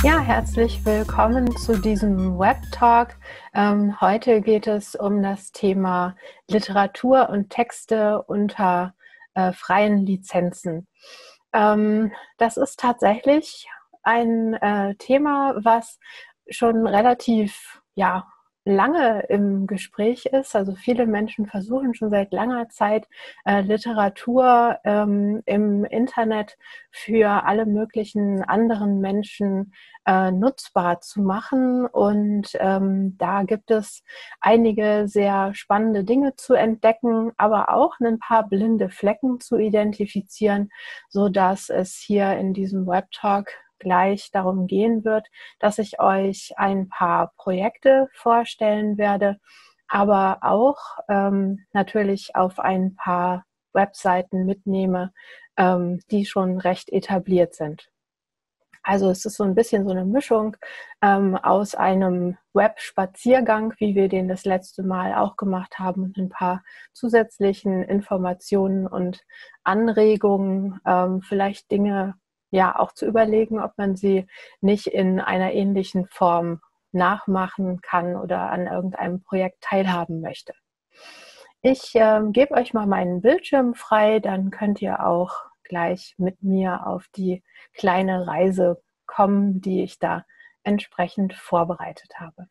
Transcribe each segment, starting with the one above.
Ja, herzlich willkommen zu diesem Web-Talk. Heute geht es um das Thema Literatur und Texte unter freien Lizenzen. Das ist tatsächlich ein Thema, was schon relativ lange im Gespräch ist. Also viele Menschen versuchen schon seit langer Zeit Literatur im Internet für alle möglichen anderen Menschen nutzbar zu machen. Und da gibt es einige sehr spannende Dinge zu entdecken, aber auch ein paar blinde Flecken zu identifizieren, sodass es hier in diesem Web-Talk gleich darum gehen wird, dass ich euch ein paar Projekte vorstellen werde, aber auch natürlich auf ein paar Webseiten mitnehme, die schon recht etabliert sind. Also es ist so ein bisschen so eine Mischung aus einem Web-Spaziergang, wie wir den das letzte Mal auch gemacht haben, und ein paar zusätzlichen Informationen und Anregungen, vielleicht Dinge auch zu überlegen, ob man sie nicht in einer ähnlichen Form nachmachen kann oder an irgendeinem Projekt teilhaben möchte. Ich gebe euch mal meinen Bildschirm frei, dann könnt ihr auch gleich mit mir auf die kleine Reise kommen, die ich da entsprechend vorbereitet habe.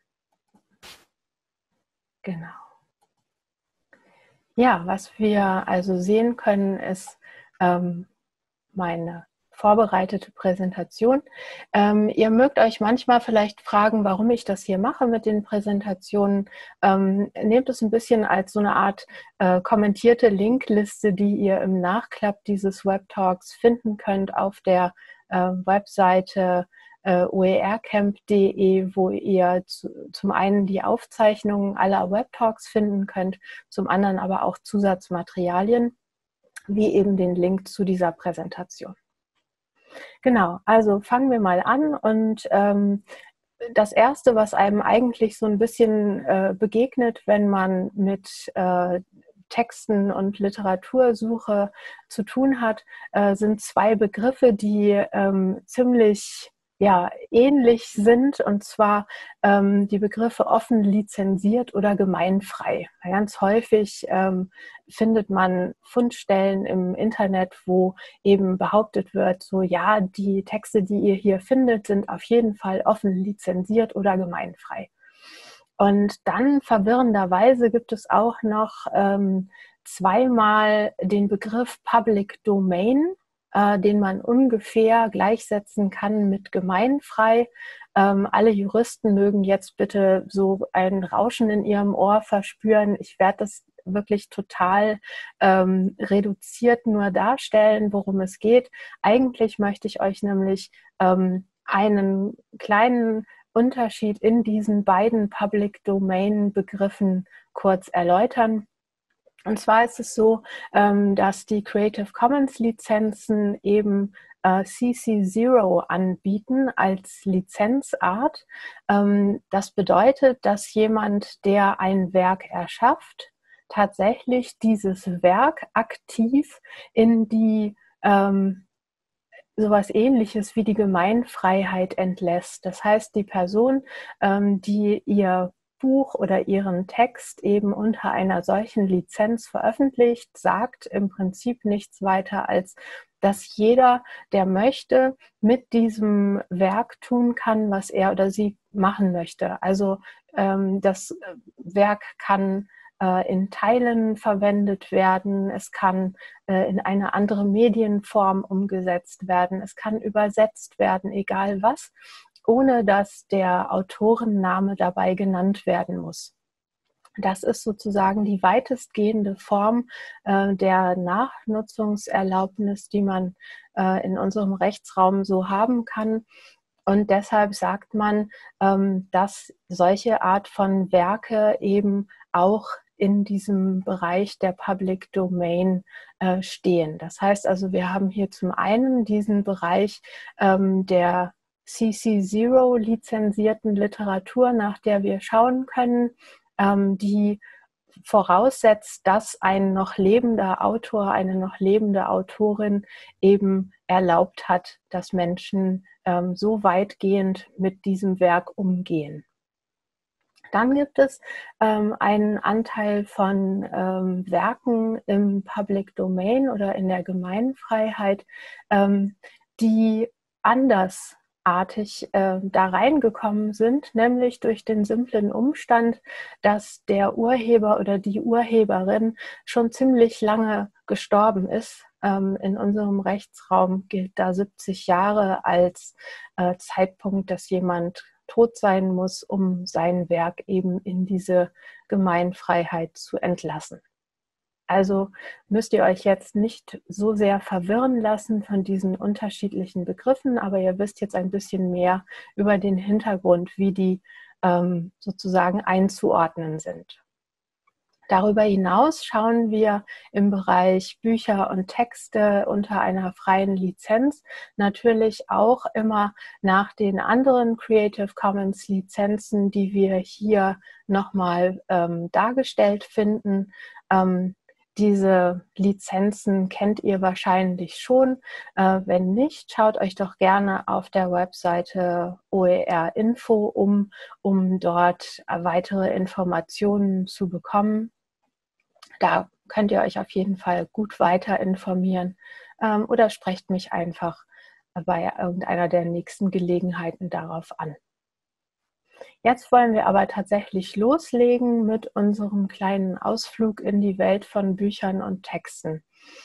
Genau. Ja, was wir also sehen können, ist meine vorbereitete Präsentation. Ihr mögt euch manchmal vielleicht fragen, warum ich das hier mache mit den Präsentationen. Nehmt es ein bisschen als so eine Art kommentierte Linkliste, die ihr im Nachklapp dieses Webtalks finden könnt auf der Webseite oercamp.de, wo ihr zum einen die Aufzeichnungen aller Webtalks finden könnt, zum anderen aber auch Zusatzmaterialien, wie eben den Link zu dieser Präsentation. Genau, also fangen wir mal an, und das Erste, was einem eigentlich so ein bisschen begegnet, wenn man mit Texten und Literatursuche zu tun hat, sind zwei Begriffe, die ziemlich ähnlich sind, und zwar die Begriffe offen lizenziert oder gemeinfrei. Ganz häufig findet man Fundstellen im Internet, wo eben behauptet wird, so ja, die Texte, die ihr hier findet, sind auf jeden Fall offen lizenziert oder gemeinfrei. Und dann verwirrenderweise gibt es auch noch zweimal den Begriff Public Domain, den man ungefähr gleichsetzen kann mit gemeinfrei. Alle Juristen mögen jetzt bitte so ein Rauschen in ihrem Ohr verspüren. Ich werde das wirklich total reduziert nur darstellen, worum es geht. Eigentlich möchte ich euch nämlich einen kleinen Unterschied in diesen beiden Public Domain Begriffen kurz erläutern. Und zwar ist es so, dass die Creative Commons Lizenzen eben CC0 anbieten als Lizenzart. Das bedeutet, dass jemand, der ein Werk erschafft, tatsächlich dieses Werk aktiv in die sowas Ähnliches wie die Gemeinfreiheit entlässt. Das heißt, die Person, die ihr Buch oder ihren Text eben unter einer solchen Lizenz veröffentlicht, sagt im Prinzip nichts weiter, als dass jeder, der möchte, mit diesem Werk tun kann, was er oder sie machen möchte. Also das Werk kann in Teilen verwendet werden, es kann in eine andere Medienform umgesetzt werden, es kann übersetzt werden, egal was, ohne dass der Autorenname dabei genannt werden muss. Das ist sozusagen die weitestgehende Form der Nachnutzungserlaubnis, die man in unserem Rechtsraum so haben kann. Und deshalb sagt man, dass solche Art von Werke eben auch in diesem Bereich der Public Domain stehen. Das heißt also, wir haben hier zum einen diesen Bereich der CC0 lizenzierten Literatur, nach der wir schauen können, die voraussetzt, dass ein noch lebender Autor, eine noch lebende Autorin eben erlaubt hat, dass Menschen so weitgehend mit diesem Werk umgehen. Dann gibt es einen Anteil von Werken im Public Domain oder in der Gemeinfreiheit, die andersartig da reingekommen sind, nämlich durch den simplen Umstand, dass der Urheber oder die Urheberin schon ziemlich lange gestorben ist. In unserem Rechtsraum gilt da 70 Jahre als Zeitpunkt, dass jemand tot sein muss, um sein Werk eben in diese Gemeinfreiheit zu entlassen. Also müsst ihr euch jetzt nicht so sehr verwirren lassen von diesen unterschiedlichen Begriffen, aber ihr wisst jetzt ein bisschen mehr über den Hintergrund, wie die sozusagen einzuordnen sind. Darüber hinaus schauen wir im Bereich Bücher und Texte unter einer freien Lizenz natürlich auch immer nach den anderen Creative Commons Lizenzen, die wir hier nochmal dargestellt finden. Diese Lizenzen kennt ihr wahrscheinlich schon. Wenn nicht, schaut euch doch gerne auf der Webseite OER Info um dort weitere Informationen zu bekommen. Da könnt ihr euch auf jeden Fall gut weiter informieren oder sprecht mich einfach bei irgendeiner der nächsten Gelegenheiten darauf an. Jetzt wollen wir aber tatsächlich loslegen mit unserem kleinen Ausflug in die Welt von Büchern und Texten.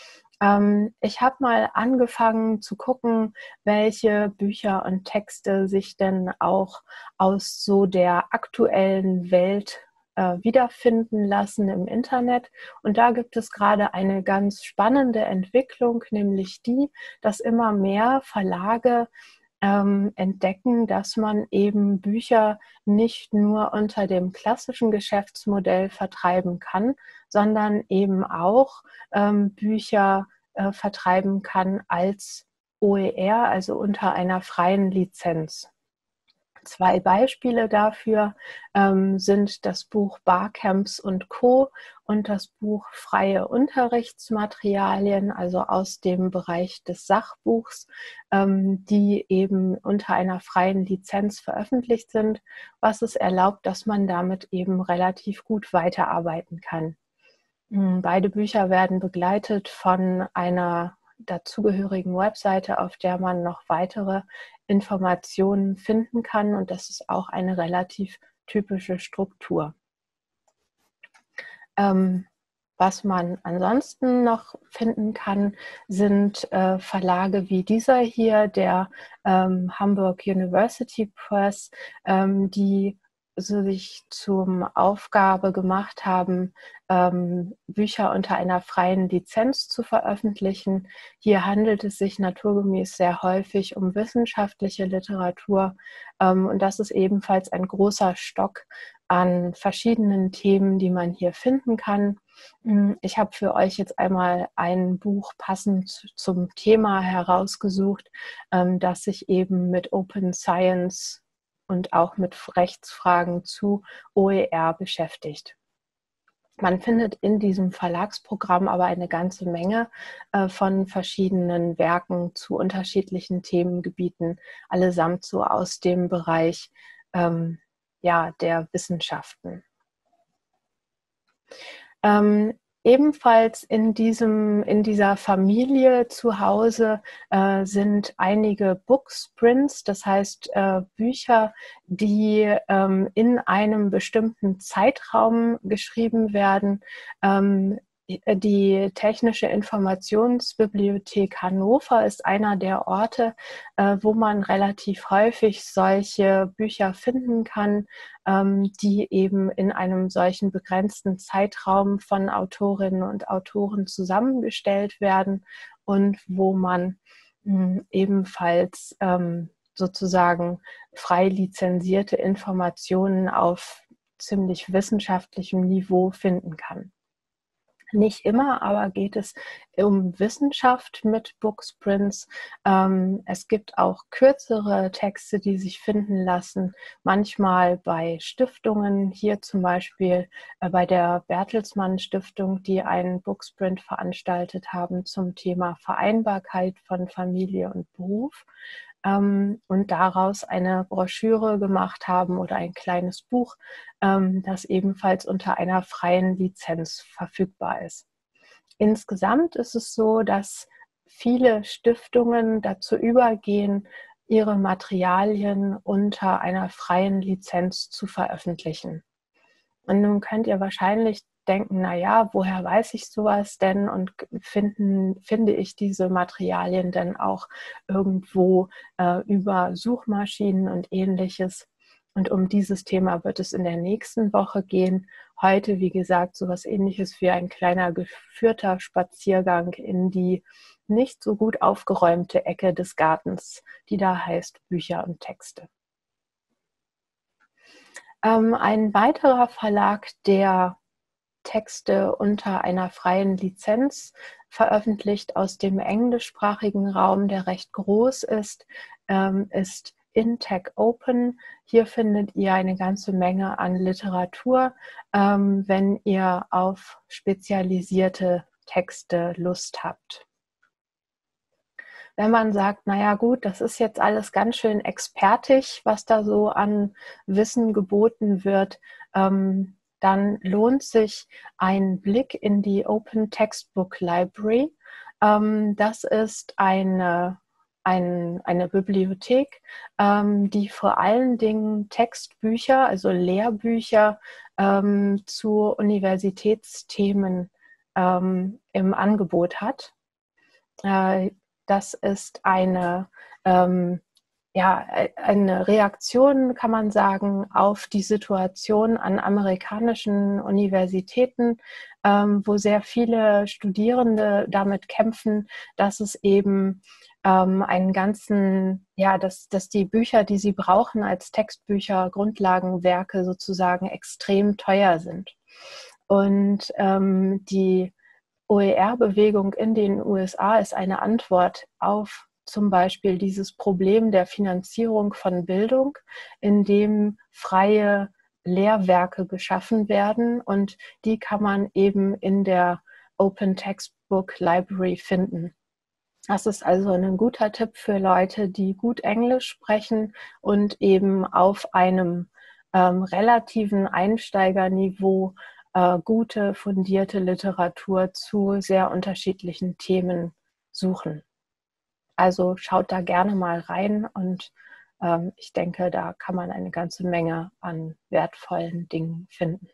Ich habe mal angefangen zu gucken, welche Bücher und Texte sich denn auch aus so der aktuellen Welt wiederfinden lassen im Internet. Und da gibt es gerade eine ganz spannende Entwicklung, nämlich die, dass immer mehr Verlage entdecken, dass man eben Bücher nicht nur unter dem klassischen Geschäftsmodell vertreiben kann, sondern eben auch Bücher vertreiben kann als OER, also unter einer freien Lizenz. 2 Beispiele dafür sind das Buch Barcamps und Co. und das Buch Freie Unterrichtsmaterialien, also aus dem Bereich des Sachbuchs, die eben unter einer freien Lizenz veröffentlicht sind, was es erlaubt, dass man damit eben relativ gut weiterarbeiten kann. Beide Bücher werden begleitet von einer dazugehörigen Webseite, auf der man noch weitere Informationen finden kann, und das ist auch eine relativ typische Struktur. Was man ansonsten noch finden kann, sind Verlage wie dieser hier, der Hamburg University Press, die sich zur Aufgabe gemacht haben, Bücher unter einer freien Lizenz zu veröffentlichen. Hier handelt es sich naturgemäß sehr häufig um wissenschaftliche Literatur, und das ist ebenfalls ein großer Stock an verschiedenen Themen, die man hier finden kann. Ich habe für euch jetzt einmal ein Buch passend zum Thema herausgesucht, das sich eben mit Open Science und auch mit Rechtsfragen zu OER beschäftigt. Man findet in diesem Verlagsprogramm aber eine ganze Menge von verschiedenen Werken zu unterschiedlichen Themengebieten, allesamt so aus dem Bereich der Wissenschaften. Ebenfalls in dieser Familie zu Hause sind einige Booksprints, das heißt Bücher, die in einem bestimmten Zeitraum geschrieben werden. Die Technische Informationsbibliothek Hannover ist einer der Orte, wo man relativ häufig solche Bücher finden kann, die eben in einem solchen begrenzten Zeitraum von Autorinnen und Autoren zusammengestellt werden und wo man ebenfalls sozusagen frei lizenzierte Informationen auf ziemlich wissenschaftlichem Niveau finden kann. Nicht immer, aber geht es um Wissenschaft mit Booksprints. Es gibt auch kürzere Texte, die sich finden lassen, manchmal bei Stiftungen, hier zum Beispiel bei der Bertelsmann Stiftung, die einen Booksprint veranstaltet haben zum Thema Vereinbarkeit von Familie und Beruf. Und daraus eine Broschüre gemacht haben oder ein kleines Buch, das ebenfalls unter einer freien Lizenz verfügbar ist. Insgesamt ist es so, dass viele Stiftungen dazu übergehen, ihre Materialien unter einer freien Lizenz zu veröffentlichen. Und nun könnt ihr wahrscheinlich denken, naja, woher weiß ich sowas denn und finde ich diese Materialien denn auch irgendwo über Suchmaschinen und ähnliches? Und um dieses Thema wird es in der nächsten Woche gehen. Heute, wie gesagt, sowas Ähnliches wie ein kleiner geführter Spaziergang in die nicht so gut aufgeräumte Ecke des Gartens, die da heißt Bücher und Texte. Ein weiterer Verlag, der Texte unter einer freien Lizenz veröffentlicht aus dem englischsprachigen Raum, der recht groß ist, ist InTech Open. Hier findet ihr eine ganze Menge an Literatur, wenn ihr auf spezialisierte Texte Lust habt. Wenn man sagt, naja gut, das ist jetzt alles ganz schön expertig, was da so an Wissen geboten wird, dann lohnt sich ein Blick in die Open Textbook Library. Das ist eine Bibliothek, die vor allen Dingen Textbücher, also Lehrbücher zu Universitätsthemen im Angebot hat. Das ist eine Reaktion, kann man sagen, auf die Situation an amerikanischen Universitäten, wo sehr viele Studierende damit kämpfen, dass es eben dass die Bücher, die sie brauchen als Textbücher, Grundlagenwerke sozusagen extrem teuer sind. Und die OER-Bewegung in den USA ist eine Antwort auf zum Beispiel dieses Problem der Finanzierung von Bildung, in dem freie Lehrwerke geschaffen werden, und die kann man eben in der Open Textbook Library finden. Das ist also ein guter Tipp für Leute, die gut Englisch sprechen und eben auf einem relativen Einsteigerniveau gute, fundierte Literatur zu sehr unterschiedlichen Themen suchen. Also schaut da gerne mal rein, und ich denke, da kann man eine ganze Menge an wertvollen Dingen finden.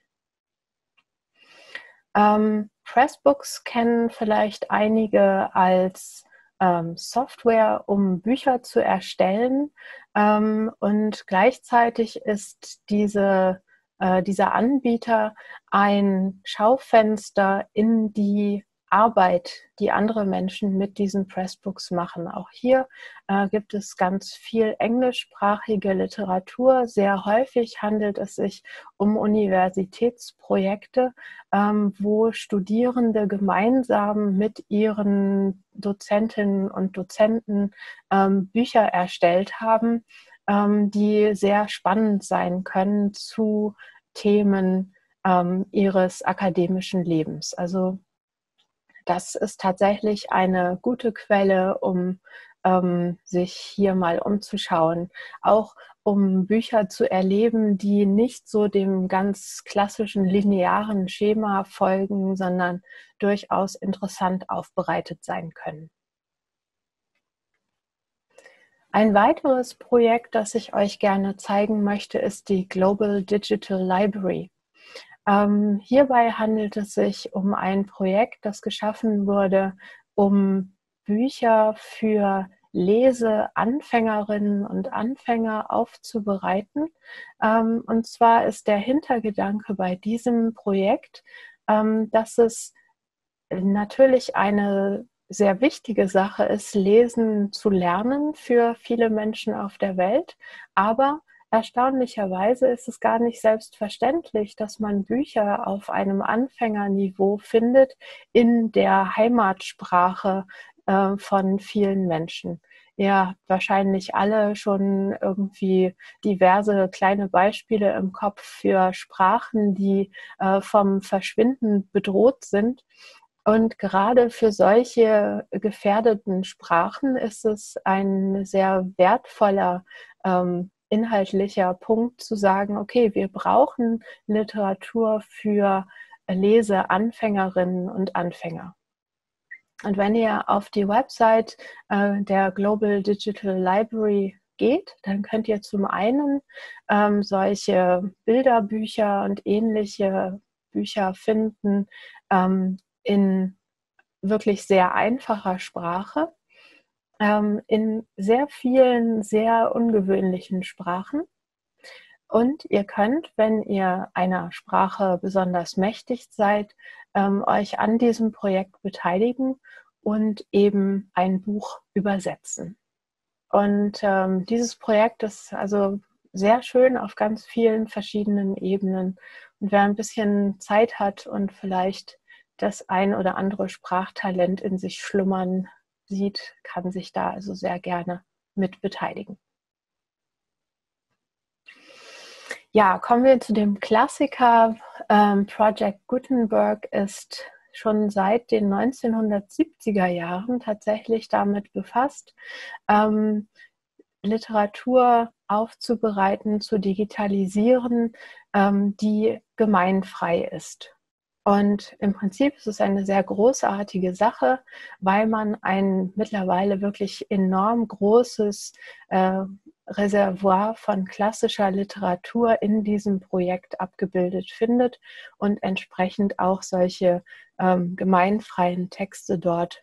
Pressbooks kennen vielleicht einige als Software, um Bücher zu erstellen, und gleichzeitig ist dieser Anbieter ein Schaufenster in die Arbeit, die andere Menschen mit diesen Pressbooks machen. Auch hier gibt es ganz viel englischsprachige Literatur. Sehr häufig handelt es sich um Universitätsprojekte, wo Studierende gemeinsam mit ihren Dozentinnen und Dozenten Bücher erstellt haben, die sehr spannend sein können zu Themen ihres akademischen Lebens. Also das ist tatsächlich eine gute Quelle, um sich hier mal umzuschauen. Auch um Bücher zu erleben, die nicht so dem ganz klassischen linearen Schema folgen, sondern durchaus interessant aufbereitet sein können. Ein weiteres Projekt, das ich euch gerne zeigen möchte, ist die Global Digital Library. Hierbei handelt es sich um ein Projekt, das geschaffen wurde, um Bücher für Leseanfängerinnen und Anfänger aufzubereiten. Und zwar ist der Hintergedanke bei diesem Projekt, dass es natürlich eine sehr wichtige Sache ist, lesen zu lernen für viele Menschen auf der Welt, aber erstaunlicherweise ist es gar nicht selbstverständlich, dass man Bücher auf einem Anfängerniveau findet in der Heimatsprache von vielen Menschen. Ihr habt wahrscheinlich alle schon irgendwie diverse kleine Beispiele im Kopf für Sprachen, die vom Verschwinden bedroht sind. Und gerade für solche gefährdeten Sprachen ist es ein sehr wertvoller inhaltlicher Punkt zu sagen, okay, wir brauchen Literatur für Leseanfängerinnen und Anfänger. Und wenn ihr auf die Website der Global Digital Library geht, dann könnt ihr zum einen solche Bilderbücher und ähnliche Bücher finden in wirklich sehr einfacher Sprache, in sehr vielen, sehr ungewöhnlichen Sprachen. Und ihr könnt, wenn ihr einer Sprache besonders mächtig seid, euch an diesem Projekt beteiligen und eben ein Buch übersetzen. Und dieses Projekt ist also sehr schön auf ganz vielen verschiedenen Ebenen. Und wer ein bisschen Zeit hat und vielleicht das ein oder andere Sprachtalent in sich schlummern sieht, kann sich da also sehr gerne mit beteiligen. Ja, kommen wir zu dem Klassiker. Project Gutenberg ist schon seit den 1970er Jahren tatsächlich damit befasst, Literatur aufzubereiten, zu digitalisieren, die gemeinfrei ist. Und im Prinzip ist es eine sehr großartige Sache, weil man ein mittlerweile wirklich enorm großes Reservoir von klassischer Literatur in diesem Projekt abgebildet findet und entsprechend auch solche gemeinfreien Texte dort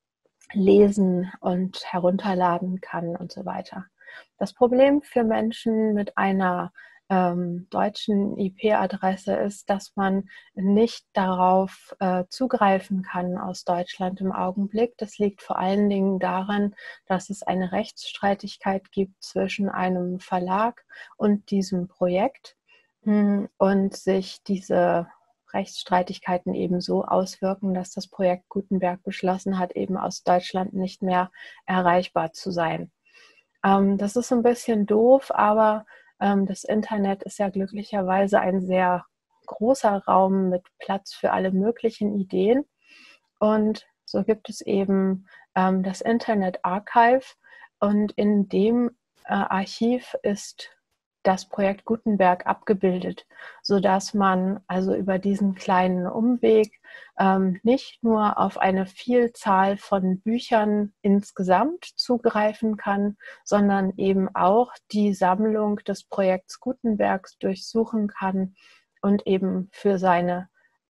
lesen und herunterladen kann und so weiter. Das Problem für Menschen mit einer deutschen IP-Adresse ist, dass man nicht darauf zugreifen kann aus Deutschland im Augenblick. Das liegt vor allen Dingen daran, dass es eine Rechtsstreitigkeit gibt zwischen einem Verlag und diesem Projekt und sich diese Rechtsstreitigkeiten eben so auswirken, dass das Projekt Gutenberg beschlossen hat, eben aus Deutschland nicht mehr erreichbar zu sein. Das ist ein bisschen doof, aber das Internet ist ja glücklicherweise ein sehr großer Raum mit Platz für alle möglichen Ideen. Und so gibt es eben das Internet Archive. Und in dem Archiv ist das Projekt Gutenberg abgebildet, sodass man also über diesen kleinen Umweg nicht nur auf eine Vielzahl von Büchern insgesamt zugreifen kann, sondern eben auch die Sammlung des Projekts Gutenbergs durchsuchen kann und eben für seine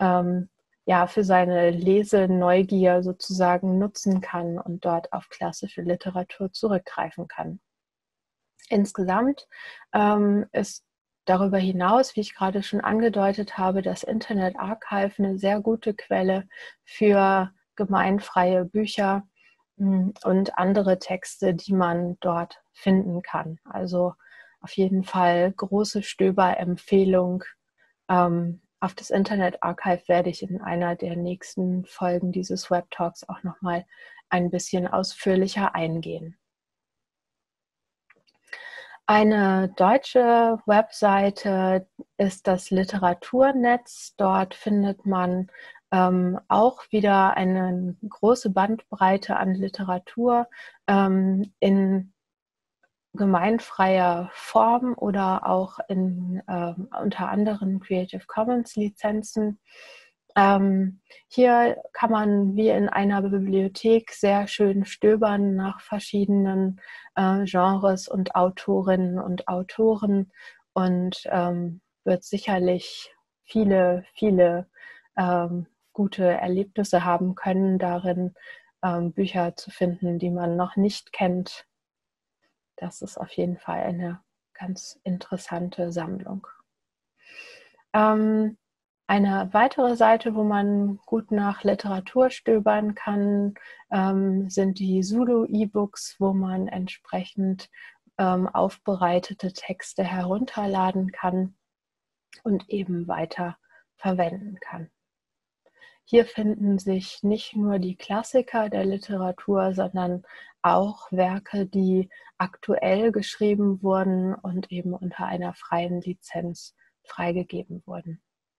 für seine Leseneugier sozusagen nutzen kann und dort auf klassische Literatur zurückgreifen kann. Insgesamt ist darüber hinaus, wie ich gerade schon angedeutet habe, das Internet Archive eine sehr gute Quelle für gemeinfreie Bücher und andere Texte, die man dort finden kann. Also auf jeden Fall große Stöberempfehlung. Auf das Internet Archive werde ich in einer der nächsten Folgen dieses Web Talks auch nochmal ein bisschen ausführlicher eingehen. Eine deutsche Webseite ist das Literaturnetz. Dort findet man auch wieder eine große Bandbreite an Literatur in gemeinfreier Form oder auch in unter anderem Creative Commons Lizenzen. Hier kann man wie in einer Bibliothek sehr schön stöbern nach verschiedenen Genres und Autorinnen und Autoren und wird sicherlich viele, viele gute Erlebnisse haben können, darin Bücher zu finden, die man noch nicht kennt. Das ist auf jeden Fall eine ganz interessante Sammlung. Eine weitere Seite, wo man gut nach Literatur stöbern kann, sind die Zulu-E-Books, wo man entsprechend aufbereitete Texte herunterladen kann und eben weiter verwenden kann. Hier finden sich nicht nur die Klassiker der Literatur, sondern auch Werke, die aktuell geschrieben wurden und eben unter einer freien Lizenz freigegeben wurden.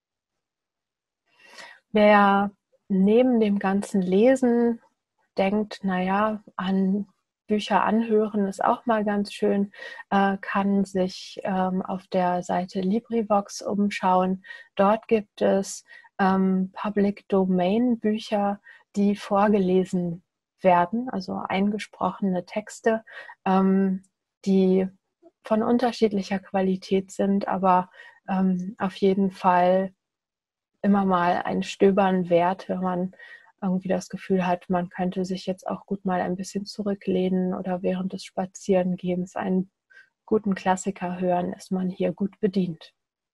Wer neben dem ganzen Lesen denkt, naja, an Bücher anhören ist auch mal ganz schön, kann sich auf der Seite LibriVox umschauen. Dort gibt es Public Domain Bücher, die vorgelesen werden, also eingesprochene Texte, die von unterschiedlicher Qualität sind, aber auf jeden Fall immer mal ein Stöbern wert, wenn man irgendwie das Gefühl hat, man könnte sich jetzt auch gut mal ein bisschen zurücklehnen oder während des Spazierengehens einen guten Klassiker hören, ist man hier gut bedient.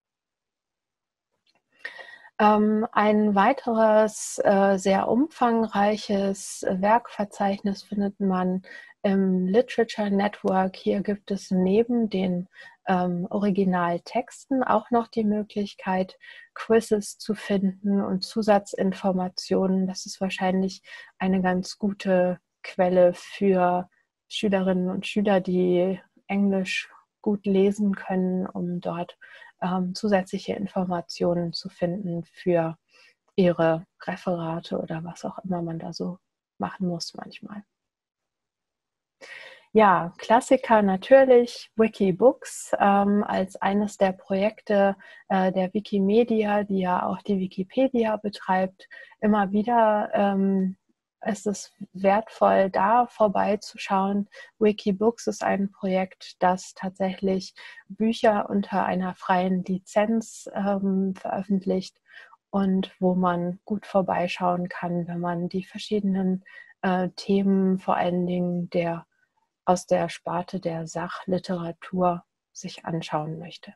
Ein weiteres sehr umfangreiches Werkverzeichnis findet man im Literature Network. Hier gibt es neben den Originaltexten auch noch die Möglichkeit, Quizzes zu finden und Zusatzinformationen. Das ist wahrscheinlich eine ganz gute Quelle für Schülerinnen und Schüler, die Englisch gut lesen können, um dort zusätzliche Informationen zu finden für ihre Referate oder was auch immer man da so machen muss manchmal. Ja, Klassiker natürlich, Wikibooks als eines der Projekte der Wikimedia, die ja auch die Wikipedia betreibt. Immer wieder ist es wertvoll, da vorbeizuschauen. Wikibooks ist ein Projekt, das tatsächlich Bücher unter einer freien Lizenz veröffentlicht und wo man gut vorbeischauen kann, wenn man die verschiedenen Themen, vor allen Dingen aus der Sparte der Sachliteratur sich anschauen möchte.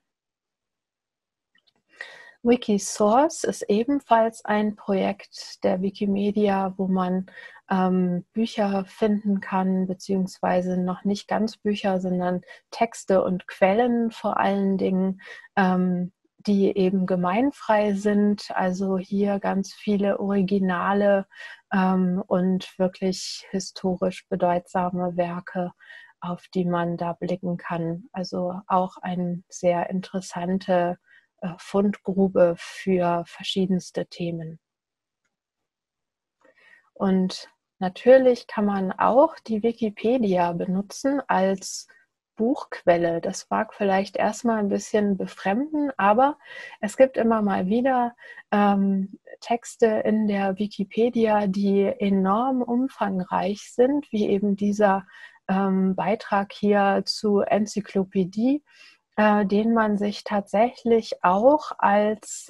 Wikisource ist ebenfalls ein Projekt der Wikimedia, wo man Bücher finden kann, beziehungsweise noch nicht ganz Bücher, sondern Texte und Quellen vor allen Dingen, die eben gemeinfrei sind. Also hier ganz viele Originale und wirklich historisch bedeutsame Werke, auf die man da blicken kann. Also auch eine sehr interessante Fundgrube für verschiedenste Themen. Und natürlich kann man auch die Wikipedia benutzen als Buchquelle. Das mag vielleicht erstmal ein bisschen befremden, aber es gibt immer mal wieder Texte in der Wikipedia, die enorm umfangreich sind, wie eben dieser Beitrag hier zu Enzyklopädie, den man sich tatsächlich auch als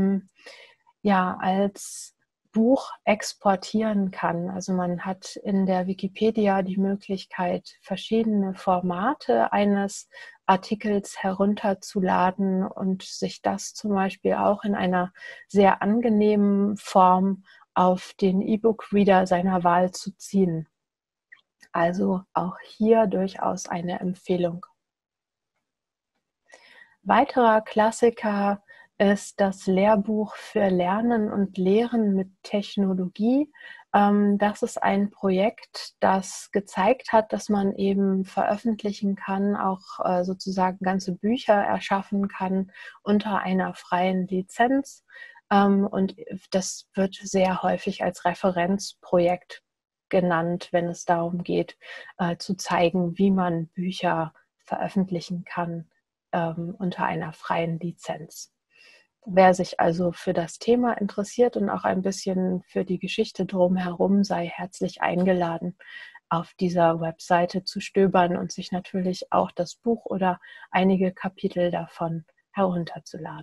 Buch exportieren kann. Also man hat in der Wikipedia die Möglichkeit, verschiedene Formate eines Artikels herunterzuladen und sich das zum Beispiel auch in einer sehr angenehmen Form auf den E-Book-Reader seiner Wahl zu ziehen. Also auch hier durchaus eine Empfehlung. Weiterer Klassiker ist das Lehrbuch für Lernen und Lehren mit Technologie. Das ist ein Projekt, das gezeigt hat, dass man eben veröffentlichen kann, auch sozusagen ganze Bücher erschaffen kann unter einer freien Lizenz. Und das wird sehr häufig als Referenzprojekt genannt, wenn es darum geht, zu zeigen, wie man Bücher veröffentlichen kann unter einer freien Lizenz. Wer sich also für das Thema interessiert und auch ein bisschen für die Geschichte drumherum, sei herzlich eingeladen, auf dieser Webseite zu stöbern und sich natürlich auch das Buch oder einige Kapitel davon herunterzuladen.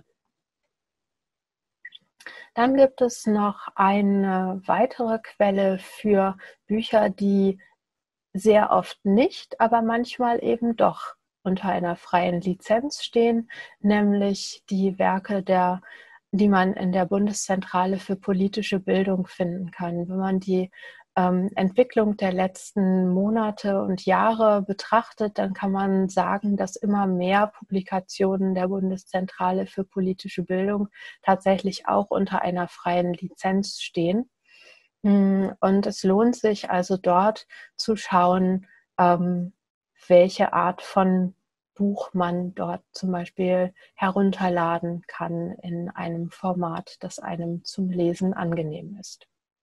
Dann gibt es noch eine weitere Quelle für Bücher, die sehr oft nicht, aber manchmal eben doch unter einer freien Lizenz stehen, nämlich die Werke, die man in der Bundeszentrale für politische Bildung finden kann. Wenn man die Entwicklung der letzten Monate und Jahre betrachtet, dann kann man sagen, dass immer mehr Publikationen der Bundeszentrale für politische Bildung tatsächlich auch unter einer freien Lizenz stehen. Und es lohnt sich also dort zu schauen, welche Art von Buch man dort zum Beispiel herunterladen kann in einem Format, das einem zum Lesen angenehm ist.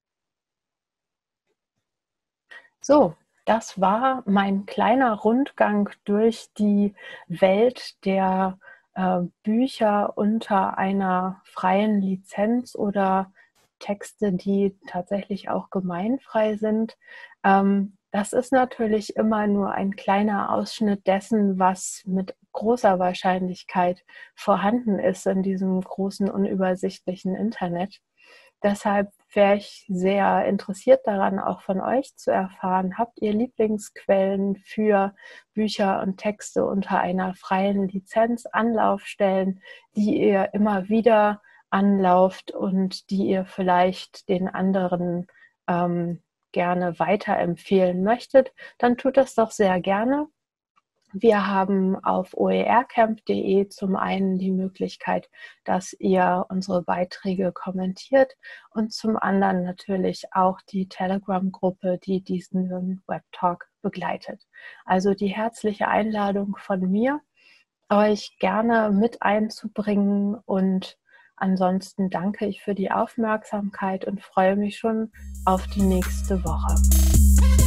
So, das war mein kleiner Rundgang durch die Welt der Bücher unter einer freien Lizenz oder Texte, die tatsächlich auch gemeinfrei sind. Das ist natürlich immer nur ein kleiner Ausschnitt dessen, was mit großer Wahrscheinlichkeit vorhanden ist in diesem großen, unübersichtlichen Internet. Deshalb wäre ich sehr interessiert daran, auch von euch zu erfahren, habt ihr Lieblingsquellen für Bücher und Texte unter einer freien Lizenz, Anlaufstellen, die ihr immer wieder anlauft und die ihr vielleicht den anderen gerne weiterempfehlen möchtet, dann tut das doch sehr gerne. Wir haben auf oercamp.de zum einen die Möglichkeit, dass ihr unsere Beiträge kommentiert und zum anderen natürlich auch die Telegram-Gruppe, die diesen Webtalk begleitet. Also die herzliche Einladung von mir, euch gerne mit einzubringen, und ansonsten danke ich für die Aufmerksamkeit und freue mich schon auf die nächste Woche.